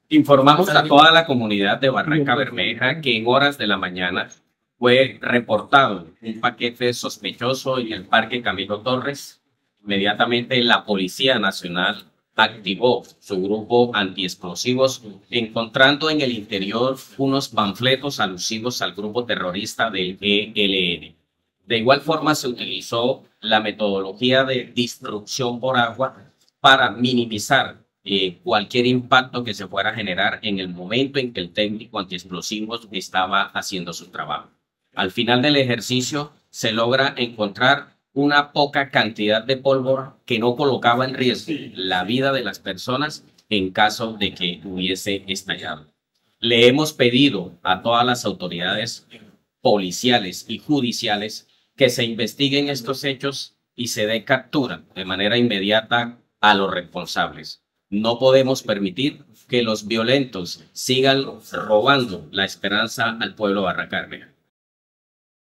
Informamos a toda la comunidad de Barranca Bermeja que en horas de la mañana fue reportado un paquete sospechoso en el Parque Camilo Torres. Inmediatamente la Policía Nacional activó su grupo antiexplosivos, encontrando en el interior unos panfletos alusivos al grupo terrorista del ELN. De igual forma, se utilizó la metodología de destrucción por agua para minimizar cualquier impacto que se fuera a generar en el momento en que el técnico antiexplosivos estaba haciendo su trabajo. Al final del ejercicio se logra encontrar una poca cantidad de pólvora que no colocaba en riesgo la vida de las personas en caso de que hubiese estallado. Le hemos pedido a todas las autoridades policiales y judiciales que se investiguen estos hechos y se dé captura de manera inmediata a los responsables. No podemos permitir que los violentos sigan robando la esperanza al pueblo barranqueño.